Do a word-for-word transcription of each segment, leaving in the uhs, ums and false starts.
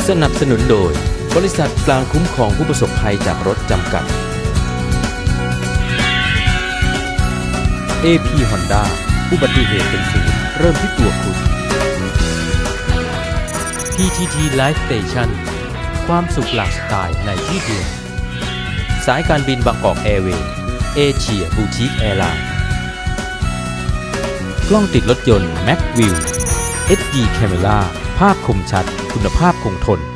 สนับสนุนโดยบริษัทกลางคุ้มครองผู้ประสบภัยจากรถจำกัด เอ พี Honda อุบัติเหตุเป็นศูนย์เริ่มที่ตัวคุณ พี ที ที Life Station ความสุขหลากสไตล์ในที่เดียวสายการบินบางกอกแอร์เวย์เอเชียบูติกแอร์ไลน์กล้องติดรถยนต์ Macview เอช ดี Camera ภาพคมชัดคุณภาพคงทน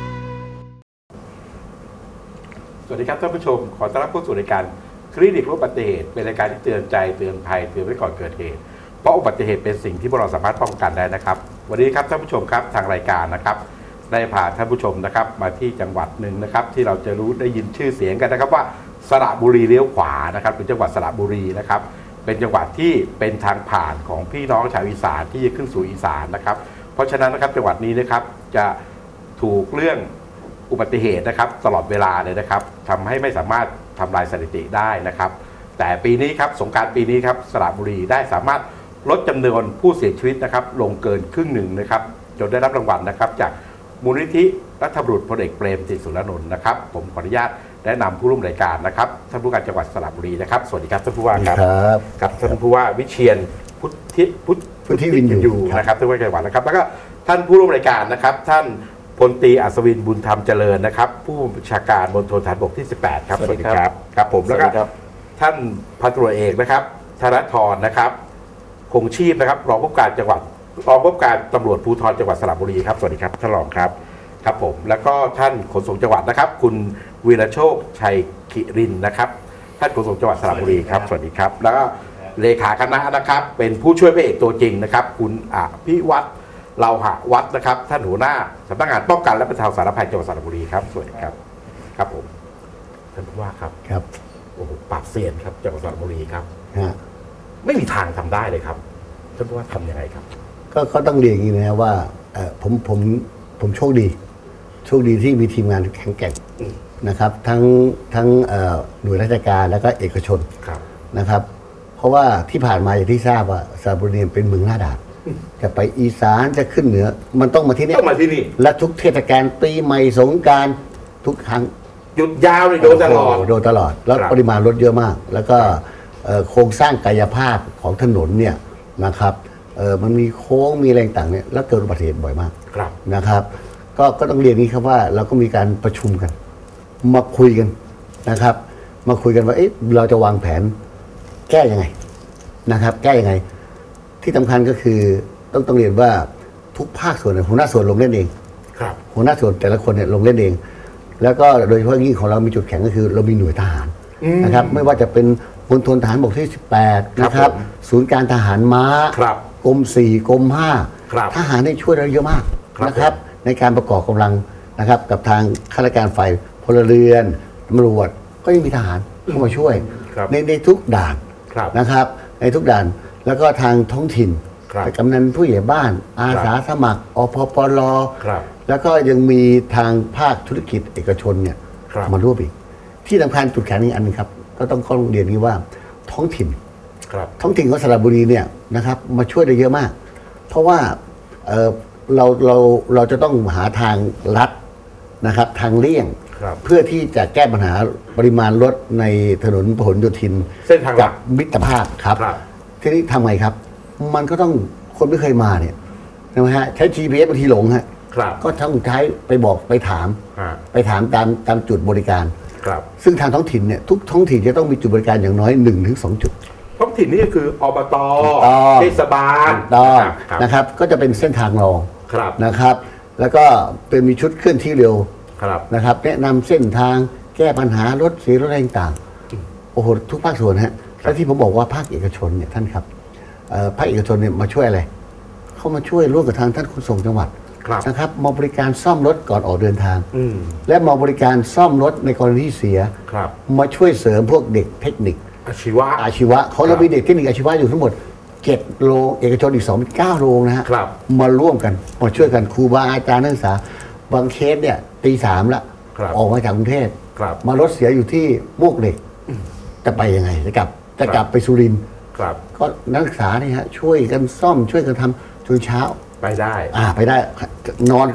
สวัสดีครับท่านผู้ชมขอต้อนรับเข้าสู่รายการคลินิกอุบัติเหตุเป็นรายการที่เตือนใจเตือนภัยเตือนไว้ก่อนเกิดเหตุเพราะอุบัติเหตุเป็นสิ่งที่พวกเราสามารถป้องกันได้นะครับวันนี้ครับท่านผู้ชมครับทางรายการนะครับได้พาท่านผู้ชมนะครับมาที่จังหวัดหนึ่งนะครับที่เราจะรู้ได้ยินชื่อเสียงกันนะครับว่าสระบุรีเลี้ยวขวานะครับเป็นจังหวัดสระบุรีนะครับเป็นจังหวัดที่เป็นทางผ่านของพี่น้องชาวอีสานที่จะขึ้นสู่อีสานนะครับเพราะฉะนั้นนะครับจังหวัดนี้นะครับจะถูกเรื่องอุบัติเหตุนะครับตลอดเวลาเลยนะครับทำให้ไม่สามารถทำลายสถิติได้นะครับแต่ปีนี้ครับสงกรานต์ปีนี้ครับสระบุรีได้สามารถลดจำนวนผู้เสียชีวิตนะครับลงเกินครึ่งหนึ่งนะครับจนได้รับรางวัลนะครับจากมูลนิธิรัฐบุรุษพลเอกเปรมติสุรานนท์นะครับผมขออนุญาตแนะนำผู้ร่วมรายการนะครับท่านผู้การจังหวัดสระบุรีนะครับสวัสดีครับท่านผู้ว่าครับครับท่านผู้ว่าวิเชียรพุทธิพุทธิวินอยู่นะครับท่านผู้ว่าจังหวัดนะครับแล้วก็ท่านผู้ร่วมรายการนะครับท่านพลตรีอัศวินบุญธรรมเจริญนะครับผู้บัญชาการมณฑลฐานบกที่สิบแปดครับสวัสดีครับครับผมแล้วก็ท่านพันตำรวจเอกนะครับธนทรนะครับคงชีพนะครับรองผู้การจังหวัดรองผู้การตำรวจภูธรจังหวัดสระบุรีครับสวัสดีครับท่านรองครับครับผมแล้วก็ท่านขนส่งจังหวัดนะครับคุณวีรโชคชัยขิรินนะครับท่านขนส่งจังหวัดสระบุรีครับสวัสดีครับแล้วก็เลขาคณะนะครับเป็นผู้ช่วยพระเอกตัวจริงนะครับคุณอภิวัตรเราหะวัดนะครับท่านหัวหน้าสำนักงานป้องกันและบรรเทาสาธารณภัยจังหวัดสระบุรีครับสวัสดีครับครับผมท่านผู้ว่าครับครับโอ้โหปราบเซียนครับจังหวัดสระบุรีครับไม่มีทางทำได้เลยครับท่านผู้ว่าทำยังไงครับก็ก็ต้องเรียนอย่างนี้นะว่าผมผมผมโชคดีโชคดีที่มีทีมงานแข็งแกร่งนะครับทั้งทั้งหน่วยราชการแล้วก็เอกชนนะครับเพราะว่าที่ผ่านมาอย่างที่ทราบว่าสระบุรีเป็นเมืองหน้าด่านจะไปอีสานจะขึ้นเหนือมันต้องมาที่นี่ต้องมาที่นี่และทุกเทศกาลปีใหม่สงกรานต์ทุกครั้งหยุดยาวเลยโดนตลอดโดนตลอดแล้วปริมาณรถเยอะมากแล้วก็โครงสร้างกายภาพของถนนเนี่ยนะครับมันมีโค้งมีอะไรต่างเนี่ยแล้วเกิดอุบัติเหตุบ่อยมากนะครับก็ก็ต้องเรียนนี้ครับว่าเราก็มีการประชุมกันมาคุยกันนะครับมาคุยกันว่าเอ๊ะเราจะวางแผนแก้ยังไงนะครับแก้ยังไงที่สำคัญก็คือต้องต้องเรียนว่าทุกภาคส่วนหัวหน้าส่วนลงเล่นเองครับหัวหน้าส่วนแต่ละคนเนี่ยลงเล่นเองแล้วก็โดยเฉพาะยิ่งของเรามีจุดแข็งก็คือเรามีหน่วยทหารนะครับไม่ว่าจะเป็นมณฑลทหารบกที่สิบแปดนะครับศูนย์การทหารม้ากรมสี่กรมห้าทหารได้ช่วยเราเยอะมากนะครับในการประกอบกำลังนะครับกับทางข้าราชการฝ่ายพลเรือนตำรวจก็ยังมีทหารเข้ามาช่วยในในทุกด่านนะครับในทุกด่านแล้วก็ทางท้องถิ่นกำนันผู้ใหญ่บ้านอาสาสมัครอพปลแล้วก็ยังมีทางภาคธุรกิจเอกชนเนี่ยมาร่วมอีกที่สำคัญจุดแข็งอีกอันนึงครับก็ต้องข้อเรียนนี้ว่าท้องถิ่นท้องถิ่นของสระบุรีเนี่ยนะครับมาช่วยได้เยอะมากเพราะว่าเเราเราเราจะต้องหาทางลัดนะครับทางเลี่ยงเพื่อที่จะแก้ปัญหาปริมาณรถในถนนพหลโยธินกับมิตรภาพครับทีนี้ทำไงครับมันก็ต้องคนไม่เคยมาเนี่ยนะฮะใช้ จี พี เอส บางทีหลงฮะก็ต้องใช้ไปบอกไปถามไปถามตามตามจุดบริการซึ่งทางท้องถิ่นเนี่ยทุกท้องถิ่นจะต้องมีจุดบริการอย่างน้อย หนึ่งถึงสอง จุดท้องถิ่นนี่คืออบต.เทศบาลนะครับก็จะเป็นเส้นทางรองนะครับแล้วก็เป็นมีชุดเคลื่อนที่เร็วนะครับแนะนำเส้นทางแก้ปัญหารถเสียรถอะไรต่างโอ้โหทุกภาคส่วนฮะและที่ผมบอกว่าภาคเอกชนเนี่ยท่านครับภาคเอกชนเนี่ยมาช่วยอะไรเข้ามาช่วยร่วมกับทางท่านขนส่งจังหวัดนะครับมาบริการซ่อมรถก่อนออกเดินทางและมาบริการซ่อมรถในกรณีที่เสียมาช่วยเสริมพวกเด็กเทคนิคอาชีวะอาชีวะเขาเรามีเด็กเทคนิคอาชีวะอยู่ทั้งหมดเจ็ดโรงเอกชนอีกสองเป็นเก้าโรงนะฮะมาร่วมกันมาช่วยกันครูบาอาจารย์นักศึกษาบางเคสเนี่ยตีสามละออกมาจากกรุงเทพมารถเสียอยู่ที่มวกเหล็กจะไปยังไงจะกลับจะกลับไปสุรินทร์ก็นักศึกษาเนี่ยฮะช่วยกันซ่อมช่วยกันทำจนเช้าไปได้อ่าไปได้นอนก่อน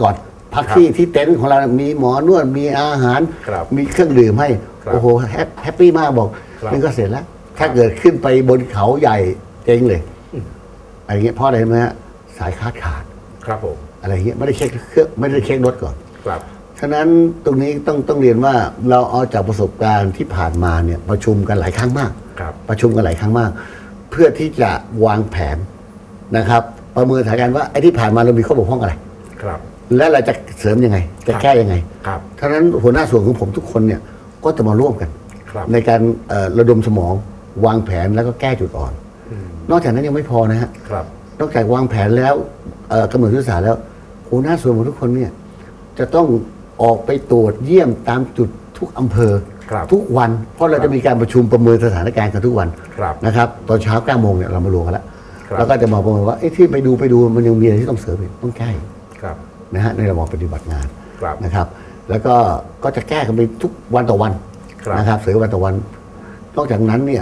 พักที่ที่เต็นท์ของเรามีหมอนวดมีอาหารมีเครื่องดื่มให้โอ้โหแฮปปี้มากบอกนี่ก็เสร็จแล้วถ้าเกิดขึ้นไปบนเขาใหญ่เจ๊งเลยอะไรเงี้ยเพราะอะไรไหมฮะสายคาดขาดครับผมอะไรเงี้ยไม่ได้เช็คเครื่องไม่ได้เช็ครถก่อนครับฉะนั้นตรงนี้ต้องต้องเรียนว่าเราเอาจากประสบการณ์ที่ผ่านมาเนี่ยประชุมกันหลายครั้งมากประชุมกันหลายครั้งมากเพื่อที่จะวางแผนนะครับประเมินสถานการณ์ว่าไอ้ที่ผ่านมาเรามีข้อบกพร่องอะไรครับและเราจะเสริมยังไงจะแก้ยังไงครับฉะนั้นหัวหน้าส่วนของผมทุกคนเนี่ยก็จะมาร่วมกันในการระดมสมองวางแผนแล้วก็แก้จุดอ่อนนอกจากนั้นยังไม่พอนะฮะนอกจากวางแผนแล้วกำหนดยุทธศาสตร์แล้วหัวหน้าส่วนของทุกคนเนี่ยจะต้องออกไปตรวจเยี่ยมตามจุดทุกอำเภอทุกวันเพราะเราจะมีการประชุมประเมินสถานการณ์กันทุกวันนะครับตอนเช้าเก้าโมงเนี่ยเรามารวมกันแล้วแล้วก็จะมาประเมินว่าที่ไปดูไปดูมันยังมีอะไรที่ต้องเสริมต้องแก้นะฮะในระบบปฏิบัติงานนะครับแล้วก็ก็จะแก้กันไปทุกวันต่อวันนะครับเสริมวันต่อวันนอกจากนั้นเนี่ย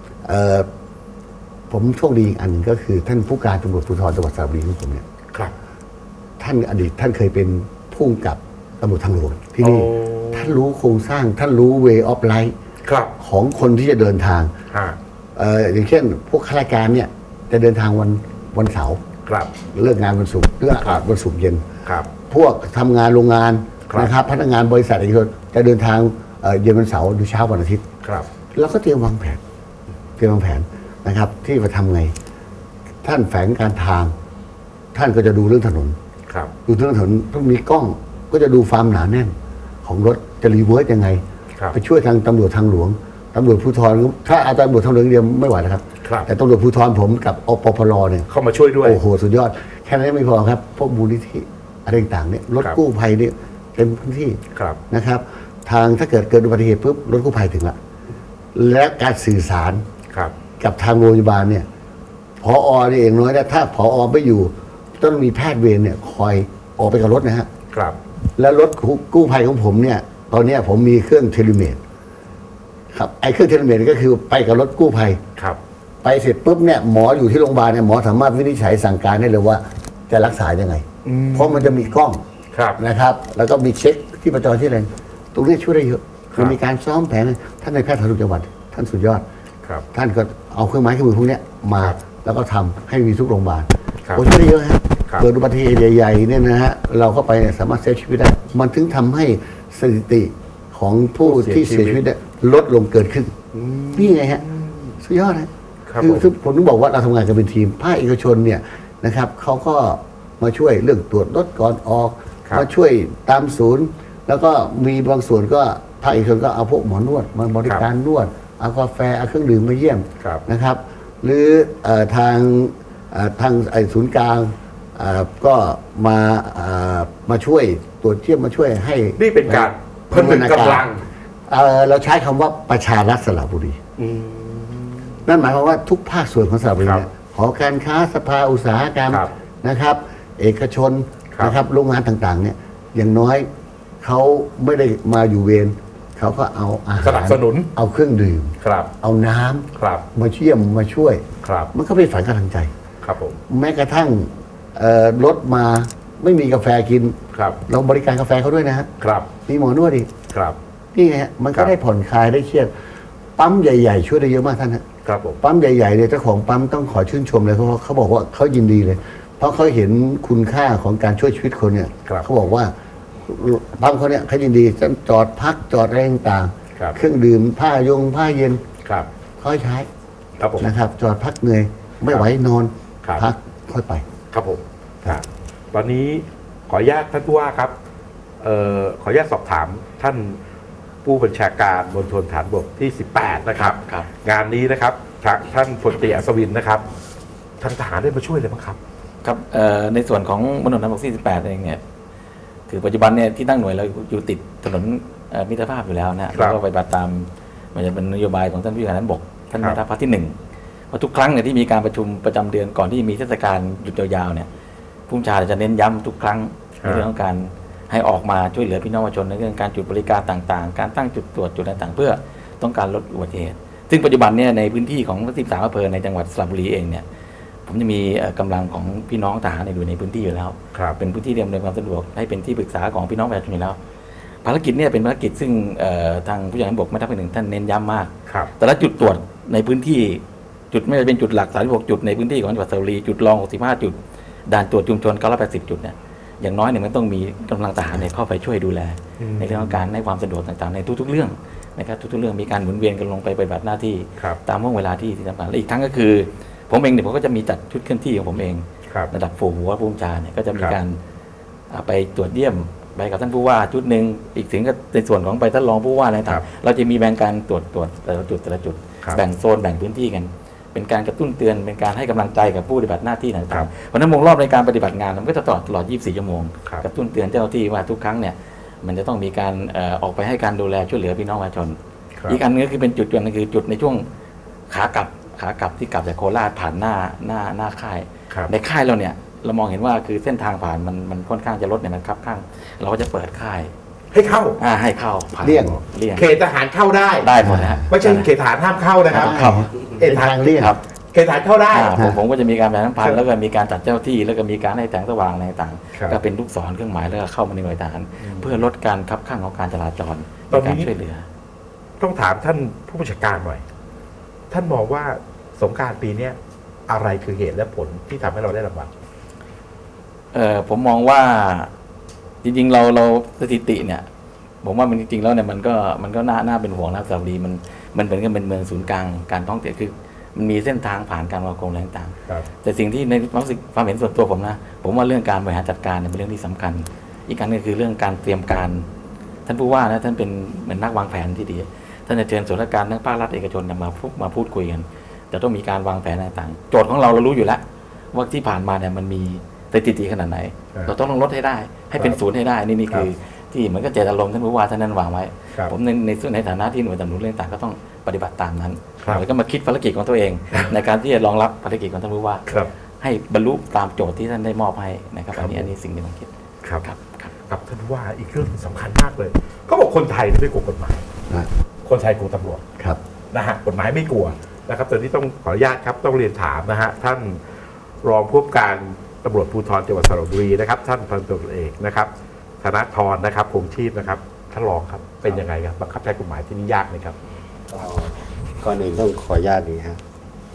ผมโชคดีอันหนึ่งก็คือท่านผู้การตำรวจภูธรจังหวัดสระบุรีของผมเนี่ยท่านอดีตท่านเคยเป็นผู้กำกับตำรวจทางหลวงที่นี่ท่านรู้โครงสร้างท่านรู้ way of life ของคนที่จะเดินทางอย่างเช่นพวกข้าราชการเนี่ยจะเดินทางวันวันเสาร์เลิกงานวันศุกร์เลิกวันศุกร์เย็นพวกทำงานโรงงานนะครับพนักงานบริษัทเอกชนจะเดินทางเย็นวันเสาร์หรือเช้าวันอาทิตย์แล้วก็เตรียมวางแผนเตรียมวางแผนนะครับที่จะทำไงท่านแฝงการทางท่านก็จะดูเรื่องถนนดูเรื่องถนนต้องมีกล้องก็จะดูความหนาแน่นของรถจะรีเวิร์สยังไงไปช่วยทางตำรวจทางหลวงตำรวจภูธรถ้าเอาตำรวจทางหลวงเดียวไม่ไหวแล้วครับแต่ตำรวจภูธรผมกับอปพลเนี่ยเข้ามาช่วยด้วยโอ้โหสุดยอดแค่นั้นไม่พอครับพวกมูลนิธิอะไรต่างๆเนี่ยรถกู้ภัยเนี่ยเต็มพื้นที่นะครับทางถ้าเกิดเกิดอุบัติเหตุปุ๊บรถกู้ภัยถึงละและการสื่อสารกับทางโรงพยาบาลเนี่ยผอเนี่ยเองน้อยนะถ้าผอไม่อยู่ต้องมีแพทย์เวรเนี่ยคอยออกไปกับรถนะฮะแล้วรถกู้ภัยของผมเนี่ยตอนนี้ผมมีเครื่องเทเลเมตครับไอ้เครื่องเทเลเมตก็คือไปกับรถกู้ภัยไปเสร็จปุ๊บเนี่ยหมออยู่ที่โรงพยาบาลเนี่ยหมอสามารถวินิจฉัยสั่งการได้เลยว่าจะรักษายังไงเพราะมันจะมีกล้องนะครับแล้วก็มีเช็คที่ประจรที่อะไรตรงนี้ช่วยได้เยอะคือมีการซ้อมแผนท่านในแพทย์ทางจังหวัดท่านสุดยอดท่านก็เอาเครื่องไม้เครื่องมือพวกนี้มาแล้วก็ทำให้มีทุกโรงพยาบาลโอ้ช่วยได้เยอะฮะเกิดอุบัติเหตุใหญ่ๆเนี่ยนะฮะเราเข้าไปเนี่ยสามารถเซฟชีวิตได้มันถึงทำให้สถิติของผู้ที่เสียชีวิตลดลงเกินครึ่งนี่ไงฮะสุดยอดนะคือผมต้องบอกว่าเราทำงานกันเป็นทีมภาคเอกชนเนี่ยนะครับเขาก็มาช่วยเรื่องตรวจรถก่อนออกมาช่วยตามศูนย์แล้วก็มีบางส่วนก็ภาคเอกชนก็เอาพวกหมอนวดมาบริการนวดเอากาแฟเอาเครื่องดื่มมาเยี่ยมนะครับหรือทางทางไอ้ศูนย์กลางก็มามาช่วยตรวจเทียบมาช่วยให้นี่เป็นการเพิ่มกำลังเราใช้คำว่าประชารัฐสระบุรีนั่นหมายความว่าทุกภาคส่วนของสระบุรีหอการค้าสภาอุตสาหกรรมนะครับเอกชนนะครับโรงงานต่างๆเนี่ยอย่างน้อยเขาไม่ได้มาอยู่เวรเขาก็เอาอาหารสนับสนุนเอาเครื่องดื่มเอาน้ำมาเชี่ยมมาช่วยมันก็เป็นฝันกำลังใจครับผมแม้กระทั่งรถมาไม่มีกาแฟกินเราบริการกาแฟเขาด้วยนะฮะมีหมอนวดอีกนี่ไงฮะมันก็ได้ผ่อนคลายได้เครียดปั๊มใหญ่ๆช่วยได้เยอะมากท่านฮะปั๊มใหญ่ๆเนี่ยเจ้าของปั๊มต้องขอชื่นชมเลยเพราะเขาบอกว่าเขายินดีเลยเพราะเขาเห็นคุณค่าของการช่วยชีวิตคนเนี่ยเขาบอกว่าปั๊มเขาเนี่ยเขายินดีจะจอดพักจอดอะไรต่างๆเครื่องดื่มผ้ายงผ้าเย็นค่อยใช้นะครับจอดพักเหนื่อยไม่ไหวนอนพักค่อยไปครับผมตอนนี้ขออนุญาตท่านผู้ว่าครับออขออนุญาตสอบถามท่านผู้บัญชาการมณฑลฐานบกที่สิบแปดนะครับงานนี้นะครับท่านพลตรีอัศวินนะครับทางทหารได้มาช่วยเลยมั้งครับครับในส่วนของมณฑลฐานบกที่สิบแปดเองเนี่ยคือปัจจุบันเนี่ยที่ตั้งหน่วยเราอยู่ติดถนนมิตรภาพอยู่แล้วนะเราก็ไปปฏิบัติตามมันจะเป็นนโยบายของท่านผู้บัญชาการฐานบกท่านแม่ทัพภาคที่หนึ่งเพราะทุกครั้งเนี่ยที่มีการประชุมประจำเดือนก่อนที่มีเทศกาลหยุดยาวๆเนี่ยผู้บัญชาการจะเน้นย้ำทุกครั้งในเรื่องของการให้ออกมาช่วยเหลือพี่น้องประชาชนในเรื่องการจุดบริการต่างๆการตั้งจุดตรวจจุดต่างๆเพื่อต้องการลดอุบัติเหตุซึ่งปัจจุบันเนี่ยในพื้นที่ของสิบสามอำเภอในจังหวัดสระบุรีเองเนี่ยผมจะมีกำลังของพี่น้องทหารอยู่ในพื้นที่อยู่แล้วเป็นพื้นที่เรียมในความสะดวกให้เป็นที่ปรึกษาของพี่น้องประชาชนอยู่แล้วภารกิจเนี่ยเป็นภารกิจซึ่งทางผู้ใหญ่บกแม่ทัพภาคหนึ่งท่านเน้นย้ำมากแต่ละจุดตรวจในพื้นที่จุดไม่ว่าเป็นจุดหลักสามสิบหกจุดในพื้นที่ของจังหวัดสระบุรีจุดรองหกสิบห้าจุดด่านตรวจชุมชนเก้าร้อยแปดสิบจุดเนี่ยอย่างน้อยเนี่ยมันต้องมีกำลังทหารเข้าไปช่วยดูแลในเรื่องของการให้ความสะดวกต่างๆในทุกๆเรื่องนะครับทุกๆเรื่องมีการหมุนเวียนกันลงไปปฏิบัติหน้าที่ตามห่วงเวลาที่สำคัญและอีกทั้งก็คือผมเองเนี่ยผมก็จะมีจัดชุดเคลื่อนที่ของผมเองระดับฝูงหัวผู้บัญชาเนี่ยก็จะมีการไปตรวจเยี่ยมไปกับท่านผู้ว่าชุดหนึ่งอีกถึงก็ในส่วนของไปท่านรองผู้ว่าอะไรต่างเราจะมีแบ่งการตรวจตรวจแต่ละจุดแต่ละจุดแบ่งโซนแบ่งพื้นที่กันเป็นการกระตุ้นเตือนเป็นการให้กำลังใจกับผู้ปฏิบัติหน้าที่ต่างๆเพราะนั้นวงรอบในการปฏิบัติงานมันก็จะตลอดตลอดยี่สิบสี่ชั่วโมงกระตุ้นเตือนเจ้าหน้าที่ว่าทุกครั้งเนี่ยมันจะต้องมีการออกไปให้การดูแลช่วยเหลือพี่น้องประชาชนอีกอันนึงก็คือเป็นจุดจุดนึงคือจุดในช่วงขากลับขากลับที่กลับจากโคราชผ่านหน้าหน้าหน้าค่ายในค่ายเราเนี่ยเรามองเห็นว่าคือเส้นทางผ่านมันมันค่อนข้างจะรถเนี่ยมันคับข้างเราก็จะเปิดค่ายให้เข้าอ่าให้เข้าผ่านเลี่ยงเลี่ยงเขตทหารเข้าได้ได้หมดนะฮะไม่ใช่เขตทหารห้ามเข้านะครับเขตทางเลี่ยงครับเขตทหารเข้าได้ผมผมก็จะมีการประชาสัมพันธ์แล้วก็มีการจัดเจ้าที่แล้วก็มีการให้แสงสว่างอะไรต่างก็เป็นลูกศรเครื่องหมายแล้วก็เข้ามาในหน่วยทหารเพื่อลดการคับข้างของการจราจรในการช่วยเหลือต้องถามท่านผู้บัญชาการหน่อยท่านมองว่าสงกรานต์ปีนี้อะไรคือเหตุและผลที่ทำให้เราได้รางวัลเออผมมองว่าจริงๆเราเราสถิติเนี่ยผมว่ามันจริงๆแล้วเนี่ยมันก็มันก็น่าน่าเป็นห่วงนะสระบุรีมันมันเป็นกันเป็นเมืองศูนย์กลางการท่องเที่ยวคือมันมีเส้นทางผ่านการวางกลมอะไรต่างๆแต่สิ่งที่ในความรู้สึกความเห็นส่วนตัวผมนะผมว่าเรื่องการบริหารจัดการเป็นเรื่องที่สำคัญอีกการนึงคือเรื่องการเตรียมการท่านผู้ว่านะท่านเป็นเหมือนนักวางแผนที่ดีท่านจะเชิญส่วนราชการทั้งภาครัฐเอกชนมาพูดมาพูดคุยกันจะต้องมีการวางแผนต่างๆโจทย์ของเราเรารู้อยู่แล้วว่าที่ผ่านมาเนี่ยมันมีสถิติขนาดไหนเราต้องลดให้ได้ให้เป็นศูนย์ให้ได้นี่นี่คือที่เหมือนกับเจตอารมณ์ท่านผู้ว่าท่านนั้นวางไว้ผมในในส่วนในฐานะที่หน่วยตำรวจเรื่องต่างก็ต้องปฏิบัติตามนั้นแล้วก็มาคิดภารกิจของตัวเองในการที่จะรองรับภารกิจของท่านผู้ว่าให้บรรลุตามโจทย์ที่ท่านได้มอบให้นะครับอันนี้อันนี้สิ่งที่ผมคิดครับครับครับท่านผู้ว่าอีกเรื่องสำคัญมากเลยเขาบอกคนไทยไม่กลัวกฎหมายคนไทยกลัวตำรวจครับนะฮะกฎหมายไม่กลัวนะครับแต่ที่ต้องขออนุญาตครับต้องเรียนถามนะฮะท่านรองผู้การตำรวจภูธรจังหวัดสระบุรีนะครับท่านพันตำรวจเอกนะครับธนทรนะครับคงชีพนะครับท่านรองครับเป็นยังไงครับบังคับใช้กฎหมายที่นี่ยากไหมครับก่อนอื่นต้องขออนุญาตนี้ครับ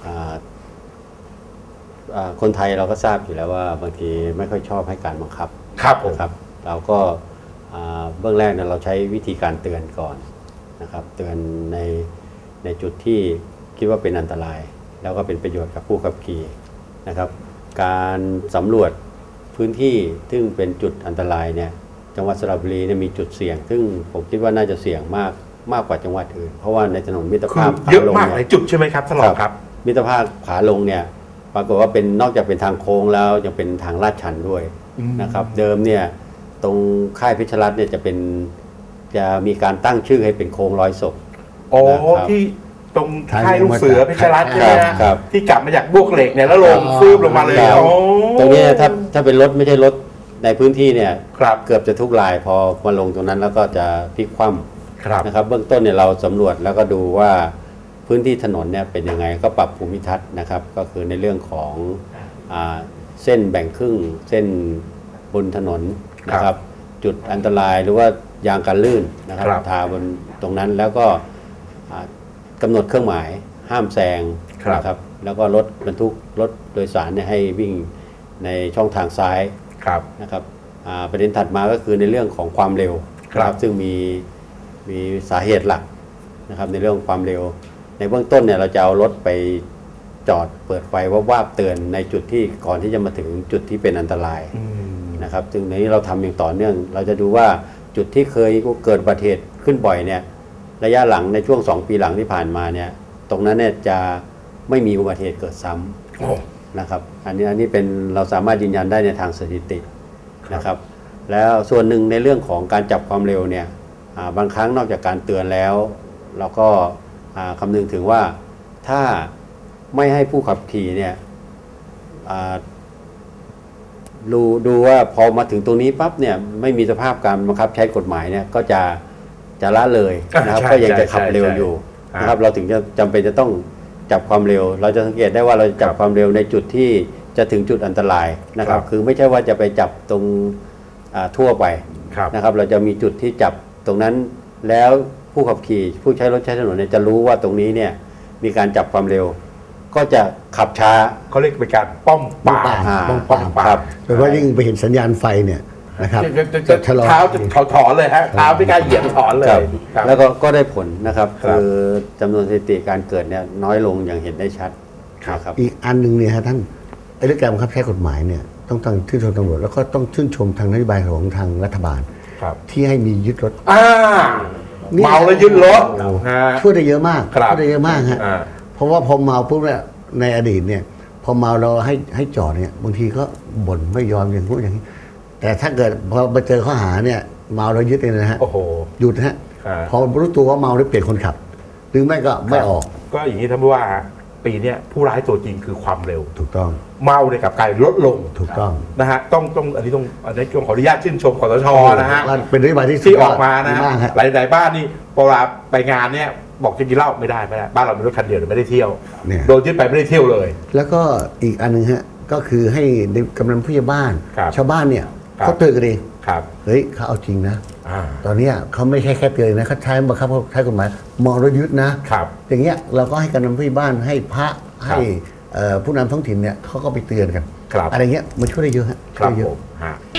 คนไทยเราก็ทราบอยู่แล้วว่าบางทีไม่ค่อยชอบให้การบังคับครับนะครับเราก็เบื้องแรกเนี่ยเราใช้วิธีการเตือนก่อนนะครับเตือนในในจุดที่คิดว่าเป็นอันตรายแล้วก็เป็นประโยชน์กับผู้ขับขี่นะครับการสำรวจพื้นที่ซึ่งเป็นจุดอันตรายเนี่ยจังหวัดสระบุรีเนี่ยมีจุดเสี่ยงซึ่งผมคิดว่าน่าจะเสี่ยงมากมากกว่าจังหวัดอื่นเพราะว่าในถนนมิตรภาพเยอะมากหลายจุดใช่ไหมครับท่านรองครับมิตรภาพขาลงเนี่ยปรากฏว่าเป็นนอกจากเป็นทางโค้งแล้วยังเป็นทางลาดชันด้วยนะครับเดิมเนี่ยตรงค่ายเพชรรัตน์เนี่ยจะเป็นจะมีการตั้งชื่อให้เป็นโค้งร้อยศพอ๋อที่ตรงค่ายลูกเสือเพชรรัตน์ใช่ไหมครับที่กลับมาจากบวกเหล็กเนี่ยแล้วลงฟืบลงมาเลยตรงนี้ถ้าถ้าเป็นรถไม่ใช่รถในพื้นที่เนี่ยเกือบจะทุกรายพอมาลงตรงนั้นแล้วก็จะพลิกคว่ำนะครับเบื้องต้นเนี่ยเราสำรวจแล้วก็ดูว่าพื้นที่ถนนเนี่ยเป็นยังไงก็ปรับภูมิทัศน์นะครับก็คือในเรื่องของอ่าเส้นแบ่งครึ่งเส้นบนถนนนะครับจุดอันตรายหรือว่ายางกันลื่นนะครับทาบนตรงนั้นแล้วก็กำหนดเครื่องหมายห้ามแซงนะครับแล้วก็รถบรรทุกรถโดยสารเนี่ยให้วิ่งในช่องทางซ้ายนะครับประเด็นถัดมาก็คือในเรื่องของความเร็วครับซึ่งมีมีสาเหตุหลักนะครับในเรื่องความเร็วในเบื้องต้นเนี่ยเราจะเอารถไปจอดเปิดไฟวาบๆเตือนในจุดที่ก่อนที่จะมาถึงจุดที่เป็นอันตรายนะครับซึ่งในนี้เราทำอย่างต่อเนื่องเราจะดูว่าจุดที่เคยเกิดอุบัติเหตุขึ้นบ่อยเนี่ยระยะหลังในช่วงสองปีหลังที่ผ่านมาเนี่ยตรงนั้นเนี่ยจะไม่มีอุบัติเหตุเกิดซ้ำนะครับอันนี้อันนี้เป็นเราสามารถยืนยันได้ในทางสถิตินะครับแล้วส่วนหนึ่งในเรื่องของการจับความเร็วเนี่ยบางครั้งนอกจากการเตือนแล้วเราก็คำนึงถึงว่าถ้าไม่ให้ผู้ขับขี่เนี่ยดูดูว่าพอมาถึงตรงนี้ปั๊บเนี่ยไม่มีสภาพการบังคับใช้กฎหมายเนี่ยก็จะจะละเลยนะครับก็ยังจะขับเร็วอยู่นะครับเราถึงจะจำเป็นจะต้องจับความเร็ว เราจะสังเกตได้ว่าเราจะจับความเร็วในจุดที่จะถึงจุดอันตรายนะครับ คือไม่ใช่ว่าจะไปจับตรงทั่วไปนะครับเราจะมีจุดที่จับตรงนั้นแล้วผู้ขับขี่ผู้ใช้รถใช้ถนนเนี่ยจะรู้ว่าตรงนี้เนี่ยมีการจับความเร็วก็จะขับช้าเขาเรียกเป็นการป้อมปรามป้อมปรามครับโดยเฉพาะยิ่งไปเห็นสัญญาณไฟเนี่ยนะครับเท้าจะถอนเลยฮะเท้าไม่กล้าเหยียบถอนเลยแล้วก็ก็ได้ผลนะครับคือจำนวนสถิติการเกิดเนี่ยน้อยลงอย่างเห็นได้ชัดครับอีกอันหนึ่งเนี่ยฮะท่านไอ้เรื่องการบังคับใช้กฎหมายเนี่ยต้องตั้งชื่นชมตำรวจแล้วก็ต้องชื่นชมทางนโยบายของทางรัฐบาลที่ให้มียึดรถเมาแล้วยึดรถช่วยได้เยอะมากช่วยได้เยอะมากฮะเพราะว่าพอเมาปุ๊บเนี่ยในอดีตเนี่ยพอเมาเราให้ให้จอดเนี่ยบางทีก็บ่นไม่ยอมอย่างนู้นอย่างนี้แต่ถ้าเกิดพอมาเจอข้อหาเนี่ยเมาแล้วยึดเลยนะฮะหยุดฮะพอรู้ตัวว่าเมาแล้วเปลี่ยนคนขับหรือไม่ก็ไม่ออกก็อย่างนี้ท่านผู้ว่าปีนี้ผู้ร้ายตัวจริงคือความเร็วถูกต้องเมาเนี่ยกับการลดลงถูกต้องนะฮะต้องต้องอันนี้ต้องอันนี้ต้องขออนุญาตชื่นชมคสช.นะฮะเป็นนโยบายที่ที่ออกมานะหลายหลายบ้านนี่พอไปงานเนี่ยบอกจะกินเหล้าไม่ได้ไม่ได้บ้านเรามีรถคันเดียวไม่ได้เที่ยวโดนยึดไปไม่ได้เที่ยวเลยแล้วก็อีกอันนึงฮะก็คือให้กำนันผู้ใหญ่บ้านชาวบ้านเนี่ยเขาเตือนกันเองเฮ้ยเขาเอาจริงนะตอนนี้เขาไม่ใช่แค่เตือนนะเขาใช้บังคับเขาใช้กฎหมายมองรถยึดนะอย่างเงี้ยเราก็ให้กำนันผู้ใหญ่บ้านให้พระให้ผู้นำท้องถิ่นเนี่ยเขาก็ไปเตือนกันอะไรเงี้ยมันช่วยได้เยอะฮะช่วยเยอะ